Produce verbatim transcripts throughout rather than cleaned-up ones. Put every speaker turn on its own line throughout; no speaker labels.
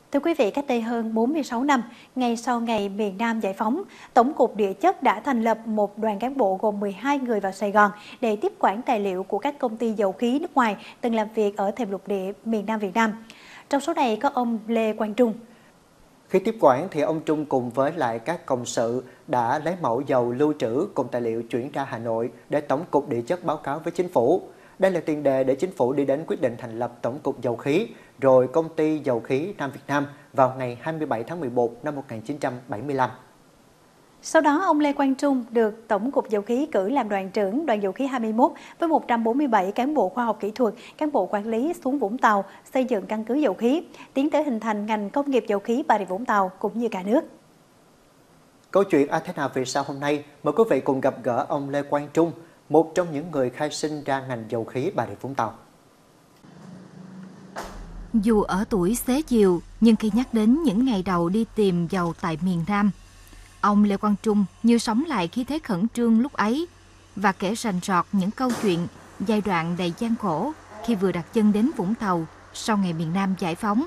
Thưa quý vị, cách đây hơn bốn mươi sáu năm, ngay sau ngày miền Nam giải phóng, Tổng cục Địa chất đã thành lập một đoàn cán bộ gồm mười hai người vào Sài Gòn để tiếp quản tài liệu của các công ty dầu khí nước ngoài từng làm việc ở thềm lục địa miền Nam Việt Nam. Trong số này có ông Lê Quang Trung.
Khi tiếp quản thì ông Trung cùng với lại các cộng sự đã lấy mẫu dầu lưu trữ cùng tài liệu chuyển ra Hà Nội để Tổng cục Địa chất báo cáo với chính phủ. Đây là tiền đề để chính phủ đi đến quyết định thành lập Tổng cục Dầu khí, rồi Công ty Dầu khí Nam Việt Nam vào ngày hai mươi bảy tháng mười một năm một nghìn chín trăm bảy mươi lăm.
Sau đó, ông Lê Quang Trung được Tổng cục Dầu khí cử làm đoàn trưởng đoàn dầu khí hai mươi mốt với một trăm bốn mươi bảy cán bộ khoa học kỹ thuật, cán bộ quản lý xuống Vũng Tàu, xây dựng căn cứ dầu khí, tiến tới hình thành ngành công nghiệp dầu khí Bà Rịa Vũng Tàu cũng như cả nước.
Câu chuyện A Thế Nào Vì Sao hôm nay, mời quý vị cùng gặp gỡ ông Lê Quang Trung, một trong những người khai sinh ra ngành dầu khí Bà Rịa Vũng Tàu.
Dù ở tuổi xế chiều, nhưng khi nhắc đến những ngày đầu đi tìm dầu tại miền Nam, ông Lê Quang Trung như sống lại khí thế khẩn trương lúc ấy và kể rành rọt những câu chuyện, giai đoạn đầy gian khổ khi vừa đặt chân đến Vũng Tàu sau ngày miền Nam giải phóng.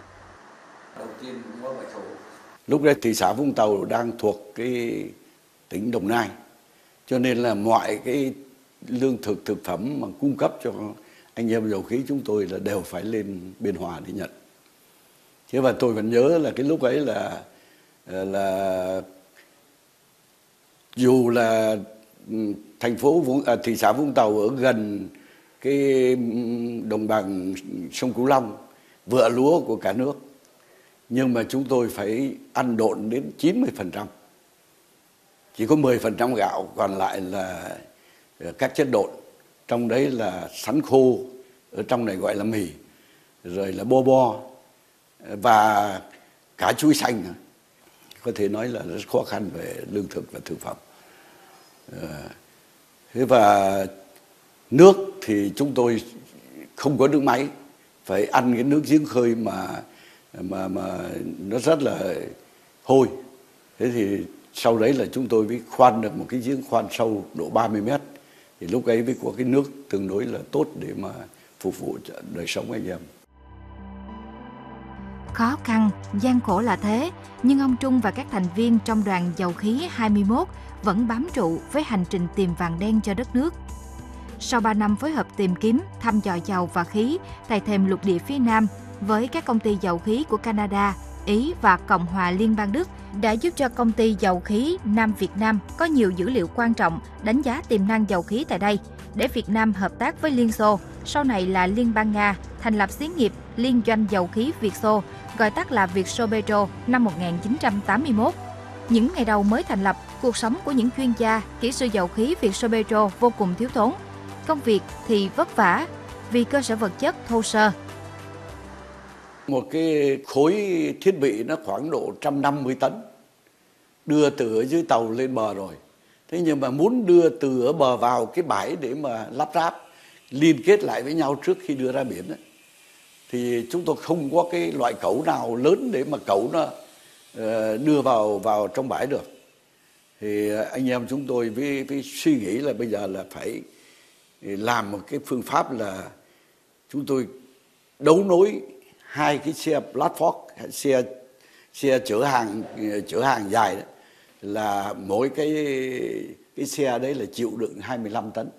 Lúc đấy thị xã Vũng Tàu đang thuộc cái tỉnh Đồng Nai, cho nên là mọi cái lương thực thực phẩm mà cung cấp cho anh em dầu khí chúng tôi là đều phải lên Biên Hòa để nhận. Thế và tôi vẫn nhớ là cái lúc ấy là là dù là thành phố Vũng, à, thị xã Vũng Tàu ở gần cái đồng bằng sông Cửu Long, vựa lúa của cả nước, nhưng mà chúng tôi phải ăn độn đến chín mươi phần trăm. Chỉ có mười phần trăm gạo, còn lại là các chất độn. Trong đấy là sắn khô, ở trong này gọi là mì, rồi là bo bo và cả chuối xanh. Có thể nói là rất khó khăn về lương thực và thực phẩm. Thế và nước thì chúng tôi không có nước máy, phải ăn cái nước giếng khơi mà mà mà nó rất là hôi. Thế thì sau đấy là chúng tôi mới khoan được một cái giếng khoan sâu độ ba mươi mét. Thì lúc ấy mới có cái nước tương đối là tốt để mà phục vụ đời sống anh em.
Khó khăn, gian khổ là thế, nhưng ông Trung và các thành viên trong đoàn dầu khí hai mươi mốt vẫn bám trụ với hành trình tìm vàng đen cho đất nước. Sau ba năm phối hợp tìm kiếm, thăm dò dầu và khí tại thềm lục địa phía Nam với các công ty dầu khí của Canada, Ý và Cộng hòa Liên bang Đức đã giúp cho công ty dầu khí Nam Việt Nam có nhiều dữ liệu quan trọng đánh giá tiềm năng dầu khí tại đây, để Việt Nam hợp tác với Liên Xô, sau này là Liên bang Nga, thành lập xí nghiệp Liên doanh dầu khí Việt Xô, gọi tắt là Vietsobetro năm một nghìn chín trăm tám mươi mốt. Những ngày đầu mới thành lập, cuộc sống của những chuyên gia, kỹ sư dầu khí Vietsobetro vô cùng thiếu thốn. Công việc thì vất vả vì cơ sở vật chất thô sơ.
Một cái khối thiết bị nó khoảng độ một trăm năm mươi tấn, đưa từ ở dưới tàu lên bờ rồi. Thế nhưng mà muốn đưa từ ở bờ vào cái bãi để mà lắp ráp, liên kết lại với nhau trước khi đưa ra biển ấy, thì chúng tôi không có cái loại cẩu nào lớn để mà cẩu nó đưa vào vào trong bãi được. Thì anh em chúng tôi với, với suy nghĩ là bây giờ là phải làm một cái phương pháp là chúng tôi đấu nối hai cái xe platform, xe xe chở hàng chở hàng dài đó, là mỗi cái cái xe đấy là chịu đựng hai mươi lăm tấn.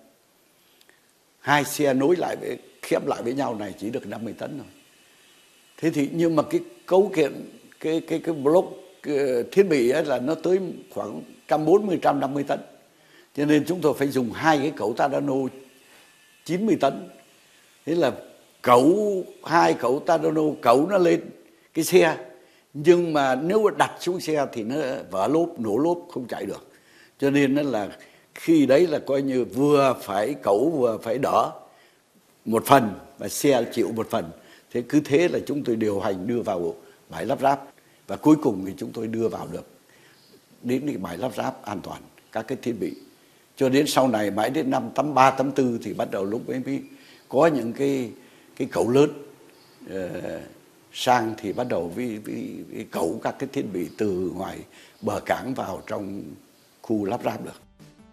Hai xe nối lại với khép lại với nhau này chỉ được năm mươi tấn thôi. Thế thì nhưng mà cái cấu kiện cái cái cái block cái thiết bị ấy là nó tới khoảng một trăm bốn mươi, một trăm năm mươi tấn. Cho nên chúng tôi phải dùng hai cái cẩu Tadano chín mươi tấn. Thế là cẩu hai cẩu Tadano cẩu nó lên cái xe, nhưng mà nếu mà đặt xuống xe thì nó vỡ lốp, nổ lốp, không chạy được. Cho nên nó là khi đấy là coi như vừa phải cẩu vừa phải đỡ một phần và xe chịu một phần. Thế cứ thế là chúng tôi điều hành đưa vào bãi lắp ráp, và cuối cùng thì chúng tôi đưa vào được đến cái bãi lắp ráp an toàn các cái thiết bị. Cho đến sau này mãi đến năm tám ba tám tư thì bắt đầu lúc ấy mới có những cái cái cẩu lớn uh, sang thì bắt đầu với, với, với cẩu các cái thiết bị từ ngoài bờ cảng vào trong khu lắp ráp được.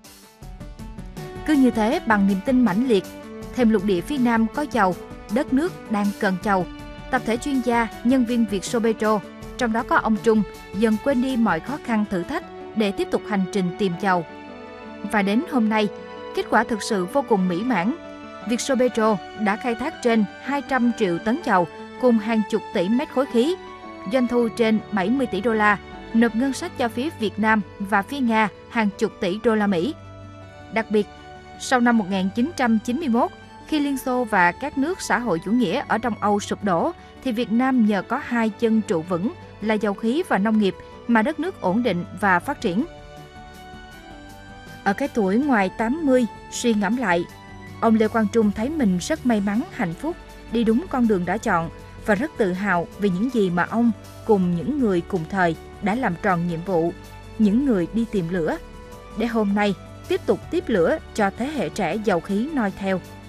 Cứ như thế, bằng niềm tin mãnh liệt, thềm lục địa phía Nam có dầu, đất nước đang cần dầu, tập thể chuyên gia, nhân viên Vietsobetro trong đó có ông Trung, dần quên đi mọi khó khăn thử thách để tiếp tục hành trình tìm dầu. Và đến hôm nay, kết quả thực sự vô cùng mỹ mãn. Vietsopetrol đã khai thác trên hai trăm triệu tấn dầu cùng hàng chục tỷ mét khối khí, doanh thu trên bảy mươi tỷ đô la, nộp ngân sách cho phía Việt Nam và phía Nga hàng chục tỷ đô la Mỹ. Đặc biệt, sau năm một nghìn chín trăm chín mươi mốt, khi Liên Xô và các nước xã hội chủ nghĩa ở Đông Âu sụp đổ, thì Việt Nam nhờ có hai chân trụ vững là dầu khí và nông nghiệp mà đất nước ổn định và phát triển. Ở cái tuổi ngoài tám mươi, suy ngẫm lại, ông Lê Quang Trung thấy mình rất may mắn, hạnh phúc, đi đúng con đường đã chọn và rất tự hào vì những gì mà ông cùng những người cùng thời đã làm tròn nhiệm vụ, những người đi tìm lửa, để hôm nay tiếp tục tiếp lửa cho thế hệ trẻ dầu khí noi theo.